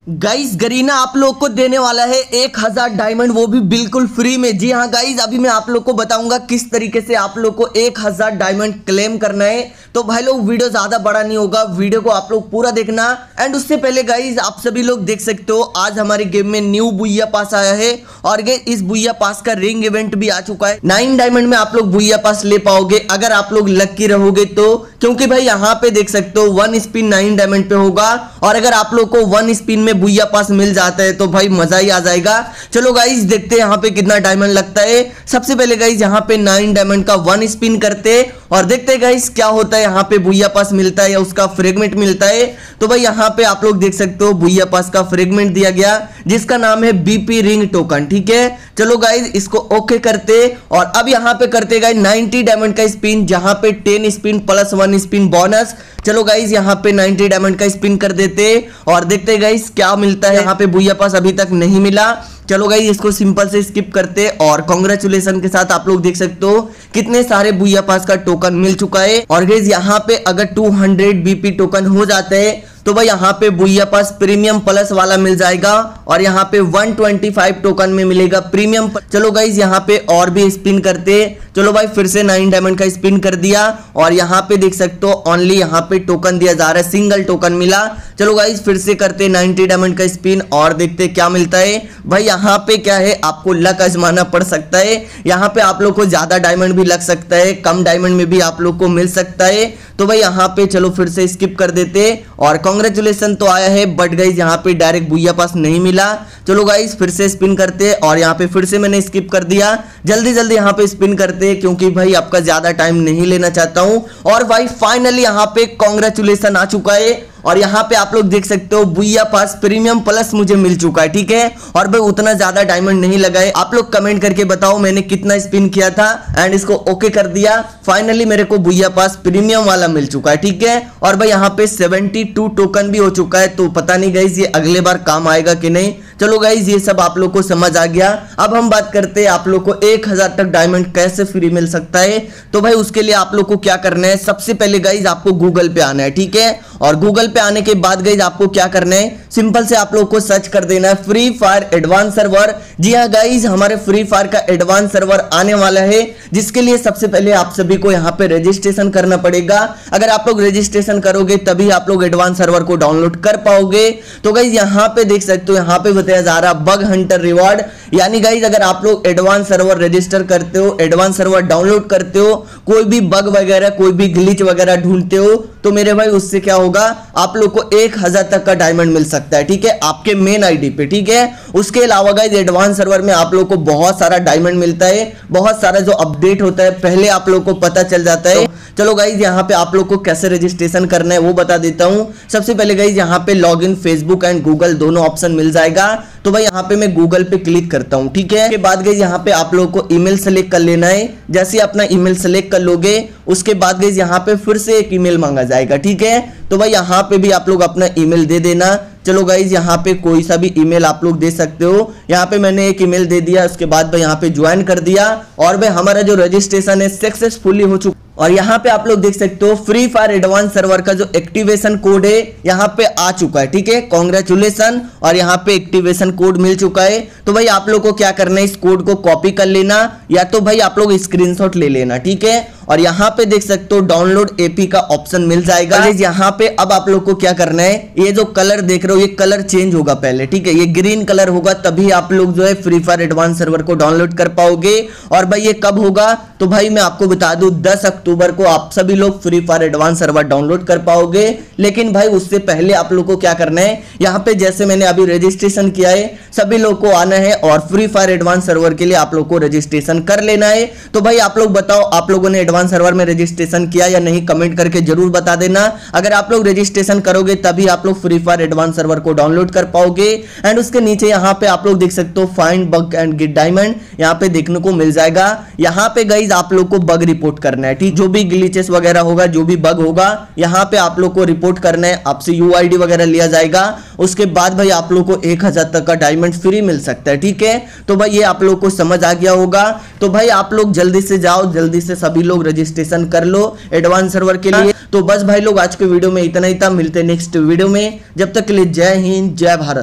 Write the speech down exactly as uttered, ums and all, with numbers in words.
Guys Garena आप लोग को देने वाला है एक हजार डायमंड, वो भी बिल्कुल फ्री में। जी हाँ गाइस, अभी मैं आप लोग को बताऊंगा किस तरीके से आप लोग को एक हजार डायमंड क्लेम करना है। तो भाई लोग वीडियो ज्यादा बड़ा नहीं होगा, वीडियो को आप लोग पूरा देखना। एंड उससे पहले गाइस आप सभी लोग देख सकते हो आज हमारे गेम में न्यू बुइया पास आया है और इस बुइया पास का रिंग इवेंट भी आ चुका है। नाइन डायमंड में आप लोग बुइया पास ले पाओगे अगर आप लोग लक्की रहोगे तो, क्योंकि भाई यहाँ पे देख सकते हो वन स्पिन नाइन डायमंड पे होगा और अगर आप लोग को वन स्पिन में बुइया पास मिल जाता है तो भाई मजा ही आ जाएगा। चलो गाइस देखते हैं यहाँ पे कितना डायमंड लगता है। सबसे पहले गाइस यहाँ पे नाइन डायमंड का वन स्पिन करते और देखते हैं गाइस क्या होता है। यहाँ पे बुइया पास मिलता है या उसका फ्रेगमेंट मिलता है। तो भाई यहाँ पे आप लोग देख सकते हो बुइया पास का फ्रेगमेंट दिया गया जिसका नाम है बीपी रिंग टोकन। ठीक है, चलो गाइस इसको ओके करते और अब यहाँ पे करते गाइस नाइनटी डायमंड का स्पिन, जहां पे ten spin plus one spin bonus. चलो गाइस यहाँ पे नाइनटी डायमंड का स्पिन कर देते और देखते गाइस क्या मिलता है। यहाँ पे बुइया पास अभी तक नहीं मिला। चलो गाइस इसको सिंपल से स्किप करते और कांग्रेचुलेशन के साथ आप लोग देख सकते हो कितने सारे बुइया पास का टोकन मिल चुका है। और गाइस यहाँ पे अगर टू हंड्रेड बीपी टोकन हो जाता है तो भाई यहाँ पे बुइया पास प्रीमियम प्लस वाला मिल जाएगा और यहाँ पे वन ट्वेंटी फाइव टोकन में मिलेगा प्रीमियम। चलो गाइस यहाँ पे और भी स्पिन करते। चलो भाई फिर से नाइन डायमंड का स्पिन कर दिया और यहाँ पे देख सकते हो ओनली यहाँ पे टोकन दिया जा रहा है, सिंगल टोकन मिला। चलो गाइस फिर से करते नाइनटी डायमंड का स्पिन और देखते क्या मिलता है। भाई यहाँ पे क्या है, आपको लक आजमाना पड़ सकता है। यहाँ पे आप लोग को ज्यादा डायमंड भी लग सकता है, कम डायमंड में भी आप लोग को मिल सकता है। तो भाई यहाँ पे चलो फिर से स्किप कर देते और कांग्रेचुलेशन तो आया है बट गाइस यहाँ पे डायरेक्ट बुइया पास नहीं मिला। चलो गाइस फिर से स्पिन करते और यहाँ पे फिर से मैंने स्किप कर दिया। जल्दी जल्दी यहाँ पे स्पिन करते क्योंकि भाई आपका ज्यादा टाइम नहीं लेना चाहता हूं। और भाई फाइनली यहाँ पे कांग्रेचुलेशन आ चुका है और यहाँ पे आप लोग देख सकते हो बुइया पास प्रीमियम प्लस मुझे मिल चुका है। ठीक है, और भाई उतना ज्यादा डायमंड नहीं लगाए। आप लोग कमेंट करके बताओ मैंने कितना स्पिन किया था एंड इसको ओके कर दिया। फाइनली मेरे को बुइया पास प्रीमियम वाला मिल चुका है। ठीक है, और भाई यहाँ पे सेवेंटी टू टोकन भी हो चुका है तो पता नहीं गाइस ये अगले बार काम आएगा कि नहीं। चलो गाइस ये सब आप लोग को समझ आ गया। अब हम बात करते हैं आप लोग को एक हजार तक डायमंड कैसे फ्री मिल सकता है। तो भाई उसके लिए आप लोग को क्या करना है, सबसे पहले गाइस आपको गूगल पे आना है। ठीक है, और गूगल पे आने के बाद गाइस आपको क्या करना है, सिंपल से आप लोग को सर्च कर देना है फ्री फायर एडवांस सर्वर। जी हाँ गाइस, हमारे फ्री फायर का एडवांस सर्वर आने वाला है जिसके लिए सबसे पहले आप सभी को यहाँ पे रजिस्ट्रेशन करना पड़ेगा। अगर आप लोग रजिस्ट्रेशन करोगे तभी आप लोग एडवांस सर्वर को डाउनलोड कर पाओगे। तो गाइस यहाँ पे देख सकते हो यहाँ पे बताया जा रहा बग हंटर रिवॉर्ड, यानी गाइस अगर आप लोग एडवांस सर्वर रजिस्टर करते हो, एडवांस सर्वर डाउनलोड करते हो, कोई भी बग वगैरह कोई भी ग्लिच वगैरह ढूंढते हो तो मेरे भाई उससे क्या होगा, आप लोग को एक हजार तक का डायमंड मिल सकता है। ठीक है, आपके मेन आईडी पे। ठीक है, उसके अलावा गाइस एडवांस सर्वर में आप लोग को बहुत सारा डायमंड मिलता है, बहुत सारा जो अपडेट होता है पहले आप लोग को पता चल जाता है। चलो गाइस यहाँ पे आप लोग को कैसे रजिस्ट्रेशन करना है वो बता देता हूँ। सबसे पहले गाइस यहाँ पे लॉगिन फेसबुक एंड गूगल दोनों ऑप्शन मिल जाएगा। तो भाई यहाँ पे मैं गूगल पे क्लिक करता हूँ। ठीक है, उसके बाद गाइस यहाँ पे आप लोग को ईमेल सेलेक्ट कर लेना है। जैसे अपना ईमेल सेलेक्ट कर लोगे उसके बाद गाइस यहाँ पे फिर से एक ईमेल मांगा जाएगा। ठीक है, तो भाई यहाँ पे भी आप लोग अपना ईमेल दे देना। चलो गाइज यहाँ पे कोई सा भी ईमेल आप लोग दे सकते हो। यहाँ पे मैंने एक ईमेल दे दिया, उसके बाद भाई यहाँ पे ज्वाइन कर दिया और भाई हमारा जो रजिस्ट्रेशन है सक्सेसफुली हो चुका। और यहाँ पे आप लोग देख सकते हो फ्री फायर एडवांस सर्वर का जो एक्टिवेशन कोड है यहाँ पे आ चुका है। ठीक है, कांग्रेचुलेशन, और यहाँ पे एक्टिवेशन कोड मिल चुका है। तो भाई आप लोग को क्या करना है, इस कोड को कॉपी कर लेना या तो भाई आप लोग स्क्रीनशॉट ले लेना। ठीक है, और यहाँ पे देख सकते हो डाउनलोड एपी का ऑप्शन मिल जाएगा। यहाँ पे अब आप लोग को क्या करना है, ये जो कलर देख रहे हो ये कलर चेंज होगा पहले। ठीक है, ये ग्रीन कलर होगा तभी आप लोग जो है फ्री फायर एडवांस सर्वर को डाउनलोड कर पाओगे। और भाई ये कब होगा, तो भाई मैं आपको बता दूं दस अक्टूबर को आप सभी लोग Free Fire advance server download कर पाओगे। लेकिन भाई उससे पहले आप लोग को क्या करना है, यहाँ पे जैसे मैंने अभी रजिस्ट्रेशन किया है सभी लोग को आना है और फ्री फायर एडवांस सर्वर के लिए आप लोग को रजिस्ट्रेशन कर लेना है। तो भाई आप लोग बताओ आप लोगों ने एडवांस सर्वर में रजिस्ट्रेशन किया या नहीं, कमेंट करके जरूर बता देना। अगर आप लोग रजिस्ट्रेशन करोगे तभी आप लोग फ्री फायर एडवांस सर्वर को डाउनलोड कर पाओगे। एंड उसके नीचे यहाँ पे आप लोग देख सकते हो find bug and get diamond, यहाँ पे देखने को मिल जाएगा। यहाँ पे गाइज आप लोग को बग रिपोर्ट करना है। ठीक, जो भी ग्लिचेस वगैरह होगा, जो भी बग होगा यहाँ पे आप लोग को रिपोर्ट करना है। आपसे यूआईडी वगैरह लिया जाएगा, उसके बाद भाई आप लोग को एक हजार तक का डायमंड फ्री मिल सकता है। ठीक है, तो भाई ये आप लोग को समझ आ गया होगा। तो भाई आप लोग जल्दी से जाओ, जल्दी से सभी लोग रजिस्ट्रेशन कर लो एडवांस सर्वर के लिए। तो बस भाई लोग आज के वीडियो में इतना ही था, मिलते हैं नेक्स्ट वीडियो में। जब तक के लिए जय हिंद जय भारत।